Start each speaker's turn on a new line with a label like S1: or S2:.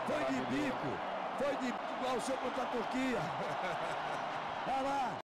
S1: Foi de bico igual o seu contra a Turquia.